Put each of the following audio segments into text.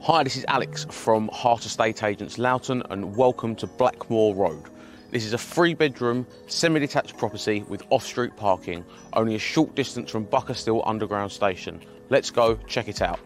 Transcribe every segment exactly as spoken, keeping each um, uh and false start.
Hi, this is Alex from Hart Estate Agents Loughton and welcome to Blackmore Road. This is a three bedroom semi-detached property with off-street parking, only a short distance from Buckhurst Underground Station. Let's go check it out.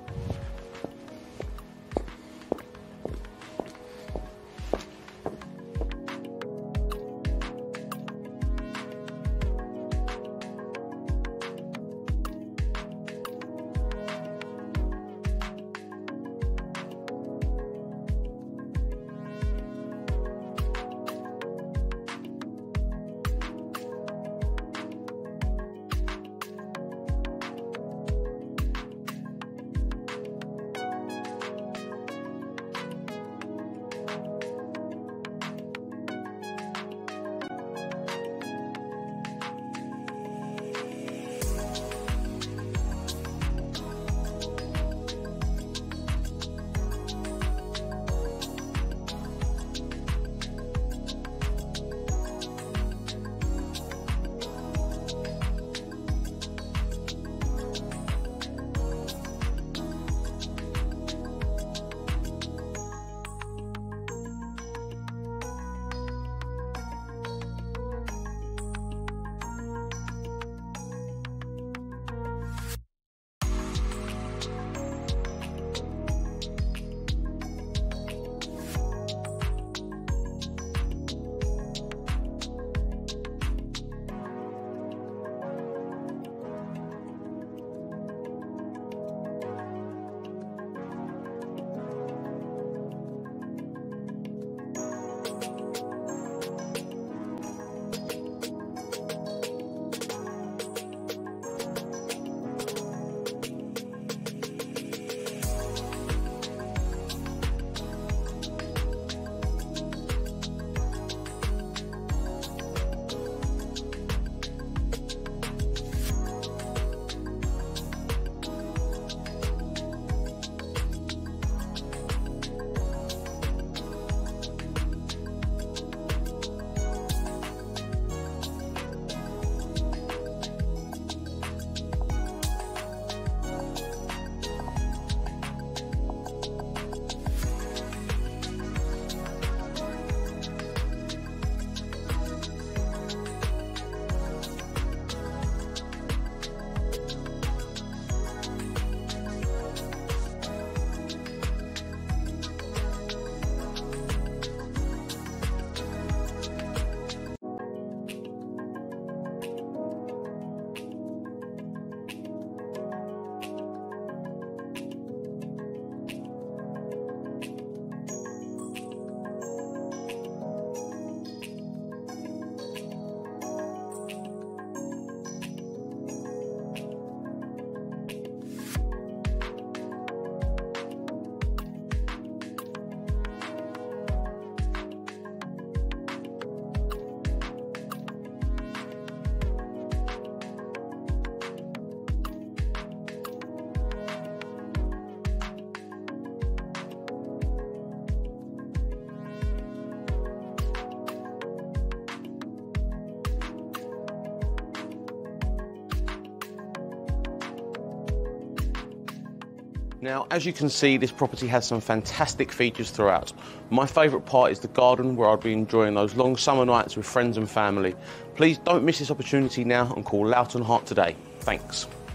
Now, as you can see, this property has some fantastic features throughout. My favourite part is the garden, where I'll be enjoying those long summer nights with friends and family. Please don't miss this opportunity now and call Loughton Hart today. Thanks.